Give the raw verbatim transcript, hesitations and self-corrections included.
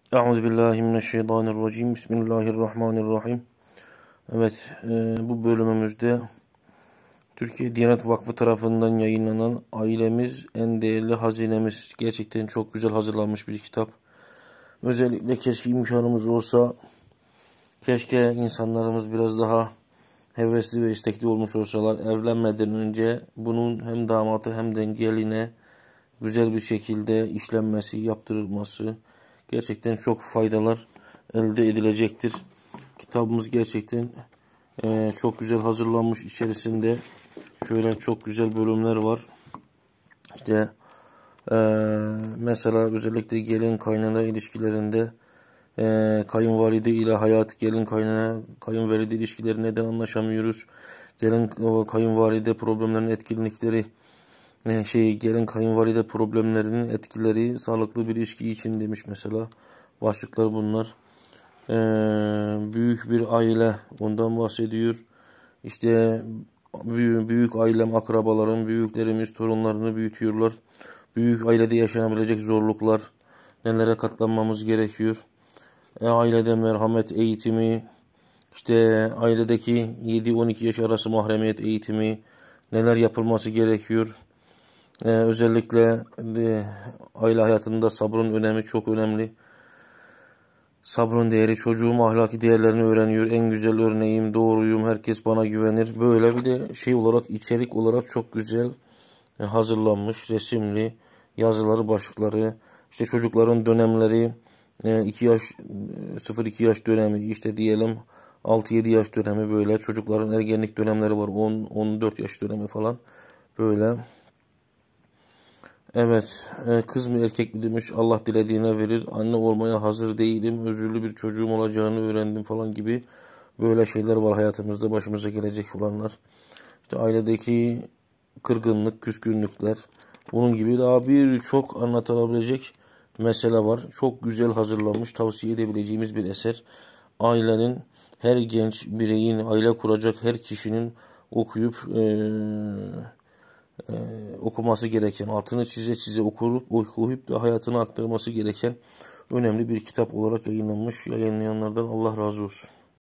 Euzubillahimineşşeytanirracim. Bismillahirrahmanirrahim. Evet, e, bu bölümümüzde Türkiye Diyanet Vakfı tarafından yayınlanan Ailemiz En Değerli Hazinemiz, gerçekten çok güzel hazırlanmış bir kitap. Özellikle keşke imkanımız olsa, keşke insanlarımız biraz daha hevesli ve istekli olmuş olsalar, evlenmeden önce bunun hem damatı hem de geline güzel bir şekilde işlenmesi, yaptırılması gerçekten çok faydalar elde edilecektir. Kitabımız gerçekten e, çok güzel hazırlanmış. İçerisinde şöyle çok güzel bölümler var. İşte e, mesela özellikle gelin kaynana ilişkilerinde e, kayınvalide ile hayat, gelin kaynana kayınvalide ilişkileri neden anlaşamıyoruz? Gelin kayınvalide problemlerinin etkinlikleri, şey gelin kayınvalide problemlerinin etkileri sağlıklı bir ilişki için demiş mesela. Başlıklar bunlar. Ee, büyük bir aile, ondan bahsediyor. İşte büyük, büyük ailem, akrabalarım, büyüklerimiz torunlarını büyütüyorlar. Büyük ailede yaşanabilecek zorluklar, nelere katlanmamız gerekiyor. E, ailede merhamet eğitimi, işte ailedeki yedi on iki yaş arası mahremiyet eğitimi, neler yapılması gerekiyor. Ee, özellikle de, aile hayatında sabrın önemi çok önemli. Sabrın değeri, çocuğum ahlaki değerlerini öğreniyor. En güzel örneğim, doğruyum, herkes bana güvenir. Böyle bir de şey olarak, içerik olarak çok güzel e, hazırlanmış, resimli yazıları, başlıkları. İşte çocukların dönemleri, iki yaş, sıfır iki yaş dönemi, işte diyelim altı yedi yaş dönemi, böyle çocukların ergenlik dönemleri var, on on dört yaş dönemi falan böyle. Evet, kız mı erkek mi demiş, Allah dilediğine verir. Anne olmaya hazır değilim, özürlü bir çocuğum olacağını öğrendim falan gibi böyle şeyler var hayatımızda başımıza gelecek olanlar. İşte ailedeki kırgınlık, küskünlükler, bunun gibi daha birçok anlatılabilecek mesele var. Çok güzel hazırlanmış, tavsiye edebileceğimiz bir eser. Ailenin, her genç bireyin, aile kuracak her kişinin okuyup ee, Ee, okuması gereken, altını çize çize okurup okuyup da hayatına aktarması gereken önemli bir kitap olarak yayınlanmış. Yayınlayanlardan Allah razı olsun.